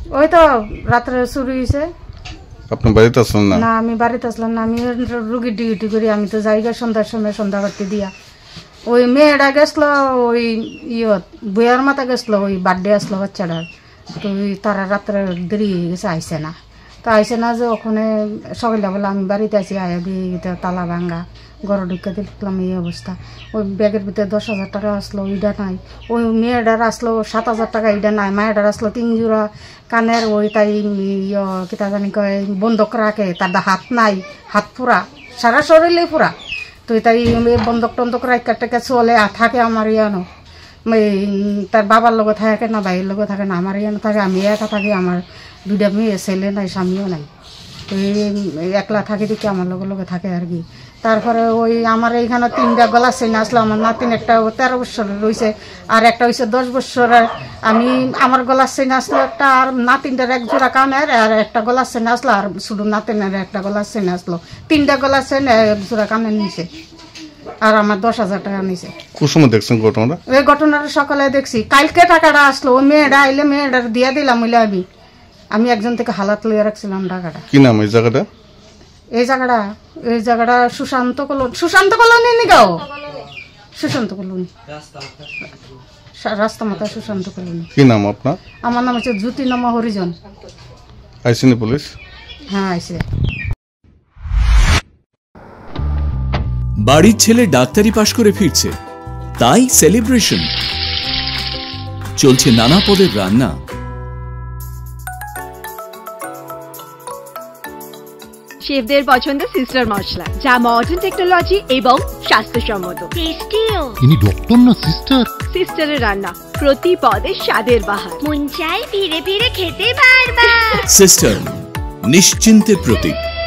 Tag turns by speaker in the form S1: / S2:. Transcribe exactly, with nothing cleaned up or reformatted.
S1: ওই তো রাত্রে চুরি হয়েছে।
S2: আপনি বাড়িতে আসলেন না?
S1: না, আমি বাড়িতে আসলাম না, আমি রুগীর ডিউটি করি। আমি তো জায়গা সন্ধ্যার সময় সন্ধ্যা করতে দিয়া ওই মেয়েটা গেছিল ওই ইয়ত বইয়ার মাথা গেছিল, ওই বার্থডে আসলো বাচ্চাটার। তো ওই তারা রাত্রে দেরি হয়ে গেছে, আইসে না। তো আইসে না যে ওখানে সকালে বলে আমি বাড়িতে আছি, আয়া দিয়ে তালা ভাঙ্গা ঘরে ঢুকে দেখলাম এই অবস্থা। ওই ব্যাগের ভিতরে দশ হাজার টাকা আসলো, ওইটা নাই। ওই মেয়েটার আসলো সাত হাজার টাকা, এইটা নাই। মায়েটার আসলো তিন জোড়া কানের, ওই তাই ইয়ে কিতা জানি কয় বন্ধক রাখে, তার হাত নাই, হাত পুরা, সারা শরীরে পুরা। তো তাই বন্ধক টন্ধক রাখা টাকা চলে থাকে আমার ইয়ানো। তার বাবার লোক থাকে না, ভাইয়ের লোক থাকে না, আমার ইয়ানো থাকে। আমি একা থাকি, আমার দুইটা মেয়ে ছেলে নাই, স্বামীও নাই। তো এই একলা থাকি দেখি আমার লোকের লোকে থাকে আর কি। তারপরে ওই আমার এইখানে তিনটা গলা চেন আসলো। আমার নাতিন একটা তেরো বছরের রয়েছে, আর একটা হয়েছে দশ বছরের। আমি আমার গলার চেন আসলো একটা, আর নাতিনটার এক জোড়া কানের, আর একটা গলার চেন আসলো, আর শুধু নাতিনের একটা গলার চেন আসলো। তিনটা গলার চেন এক জোড়া কানের নিচে, আর আমার দশ হাজার টাকা নিচে।
S2: কুসুম দেখছেন ঘটনাটা?
S1: এই ঘটনাটা সকালে দেখছি। কালকে টাকাটা আসলো, ওই মেয়েটা আইলে মেয়েটার দিয়ে দিলাম। হইলে আমি আমি একজন থেকে হালাত লইয়া রাখছিলাম টাকাটা।
S2: কি নাম এই জায়গাটা?
S1: এই জায়গাটা এই জায়গাটা সুশান্ত কলোনি। সুশান্ত কলোনি নি গাও, সুশান্ত কলোনি, রাস্তা মাথা সুশান্ত কলোনি।
S2: কি নাম আপনার?
S1: আমার নাম হচ্ছে জ্যোতি নামা হরিজন।
S2: আইসিনি পুলিশ?
S1: হ্যাঁ আইসে।
S3: বাড়ির ছেলে ডাক্তারি পাশ করে ফিরছে, তাই সেলিব্রেশন চলছে। নানা পদের রান্না,
S4: শেফদের পছন্দ সিস্টার মশলা, যা মডার্ন টেকনোলজি এবং স্বাস্থ্যসম্মত। টেস্টিও।
S5: ইনি ডক্টর না সিস্টার?
S4: সিস্টারের রান্না প্রতি পদে স্বাদের বাহার,
S6: মন চাই ফিরে ফিরে খেতে পারবা।
S3: সিস্টার নিশ্চিন্তের প্রতীক।